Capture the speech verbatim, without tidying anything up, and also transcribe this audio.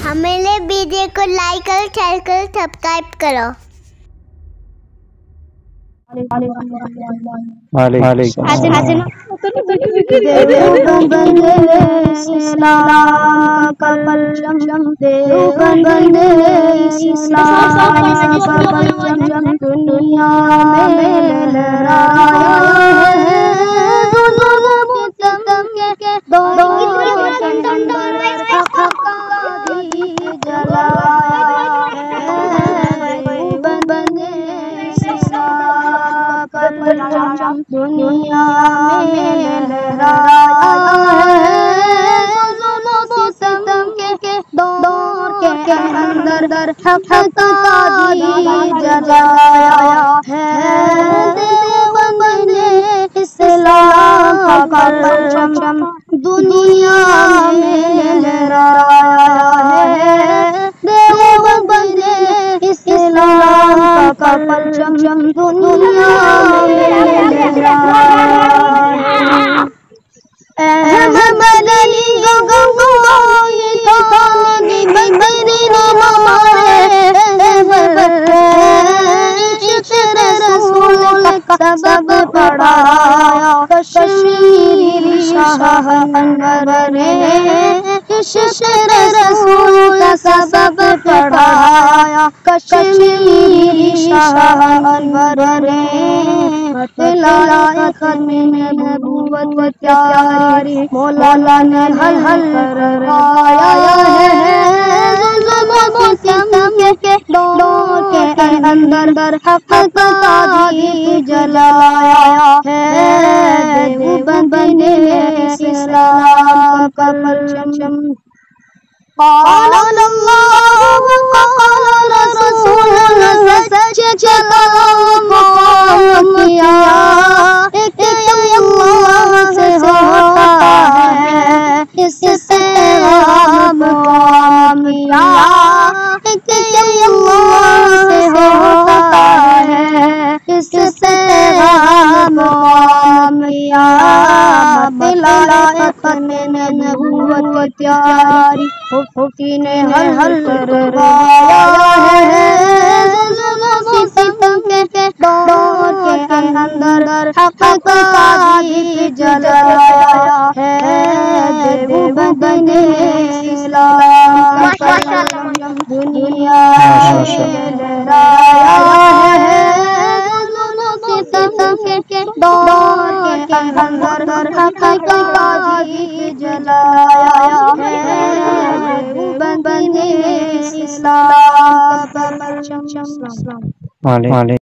हमारे वीडियो को लाइक करो, शेयर करो, सब्सक्राइब करो। इस्लाम का परचम देवबंद इस्लाम का परचम दुनिया में लहराया है। ज़ुल्म सितम के दौर के अंदर हक़ का दीप जलाया है। देवबंद इस्लाम का परचम दुनिया में लहराया है। ज़ुल्म सितम के दौर के अंदर हक़ का दीप जलाया है। देवबंद इस्लाम का परचम दुनिया में लहराया है। देवबंद इस्लाम का परचम दुनिया में लहराया है। अहमद अली गंगोई थाने बदरी नामा है। इश्क़ रसूल का सबब पढ़ाया कश्मीरी शाह अनवर ने। इश्क़ रसूल का सबब पढ़ाया कश्मीरी शाह अनवर ने। बतलाया ख़त्मे नबूवत प्यारी मौला ने हल हल करवाया है। ज़ुल्म सितम के दौर के अंदर हक़ का दीप जलाया है। देवबंद इस्लाम का परचम क़ाल अल्लाह क़ाल रसूल सच कलाम किया। एक अल्लाह से होता है इससे पैगाम किया। एक अल्लाह से होता है इससे पैगाम किया। बतलाया ख़त्मे नबूवत प्यारी हुफ़ी ने हल हल करवाया है। ज़ुल्म सितम के दौर के अंदर हक़ का दीप जलाया है। देवबंद इस्लाम का परचम दुनिया में लहराया है। ज़ुल्म सितम के दौर के अंदर हक़ का दीप जलाया है। देवबंद इस्लाम का परचम।